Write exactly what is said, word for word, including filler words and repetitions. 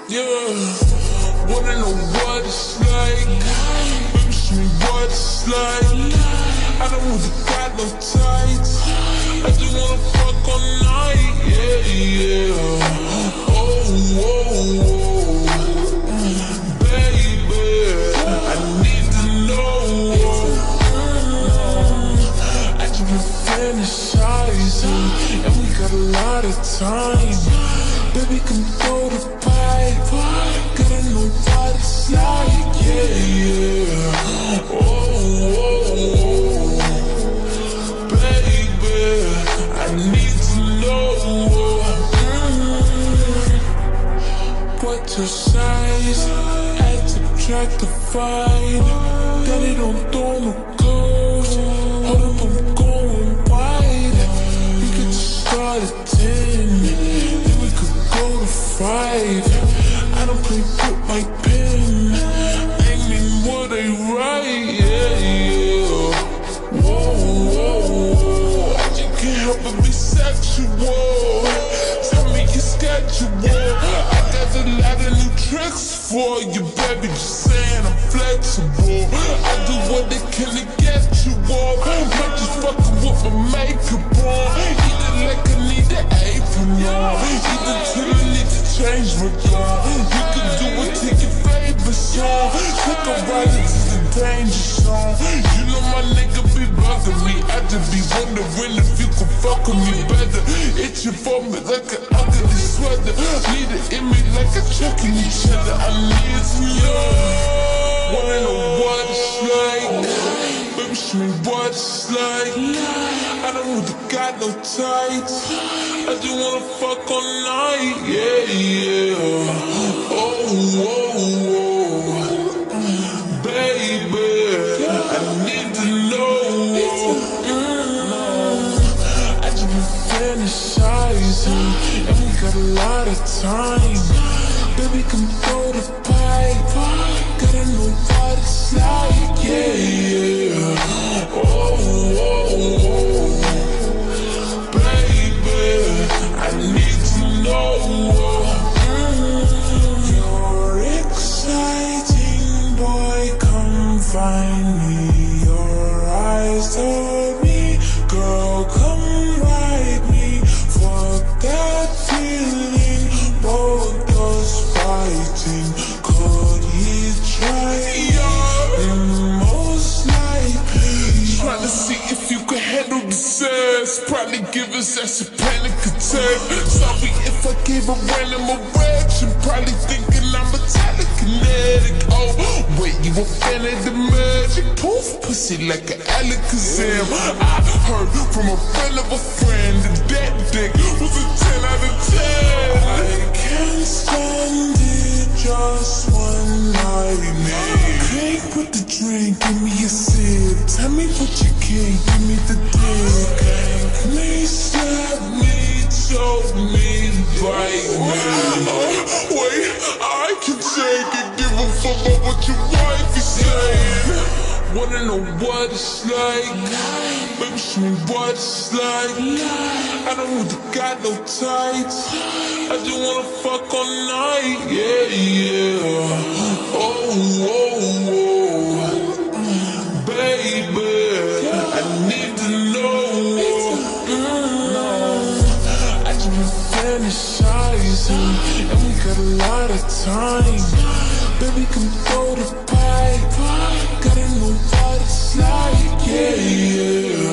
Yeah, wanna know what it's like? Baby, show me what it's like. I don't really got no tights. I just wanna fuck all night. Yeah, yeah. Oh, oh, oh. Baby, I need to know. I just been fantasizing, and we got a lot of time. Baby, come throw the pipe. Gotta know what it's like. Yeah, yeah. Oh, oh, oh. Baby, I need to know. Mm-hmm. What's your size? Add, subtract, divide. Got it on throw no clothes. Hold up, I'm going wide. You get to start at ten. Five. I don't play with my pen. Aiming what I write. Yeah, yeah. Whoa, whoa, whoa. I just can't help but be sexual. Tell me your schedule. I got a lot of new tricks for you, baby. Just saying I'm flexible. I do what they can to get you off. Might just fucking with my makeup on. Either like I need an apron on. Either till I need to change my car. You can do it to your favorite song. Take a ride into the danger zone. You know my nigga be bugging me. I just be wondering if you could fuck with me better. Itching for me like an ugly sweater. Need it in me like a chucking each other. I need to know. Wanna know what it's like? Baby, show me what it's like. I don't really got no tights. I just wanna fuck all night. Yeah, yeah. Oh, oh, oh. Baby, I need to know. Mm. I just been fantasizing, and we got a lot of time. Baby, come throw the pipe. Gotta know what it's like. Yeah, yeah. Oh, oh, oh. Baby, I need to know. Mm. You're exciting, boy, come find me. Your eyes told me, girl, come ride me. Fuck that feeling, both us fighting. Could he try? Yeah. Most likely trying to see if you can handle the sex. Probably give us ass a panic attack. Sorry if I gave a random erection. Probably thinking I'm a telekinetic. Oh, wait, you a fan of the magic? Poof, pussy like an Alakazam. I heard from a friend of a friend that that dick was a ten out of ten. I can't stand it, just one night. Okay, put the drink, give me a sip. Tell me what you can, give me the dick. Please slap me, choke me, bite me. Oh, wait, I can take it. Give a fuck about what your wife is saying. Wanna know what it's like? Baby, show me what it's like. I don't really got no tights. I just wanna fuck all night. Yeah, yeah. Oh, oh, oh. Baby, I need to know. Mm. I just been fantasizing, and we got a lot of time. Baby, come throw the pipe. Gotta know what it's like. Yeah, yeah.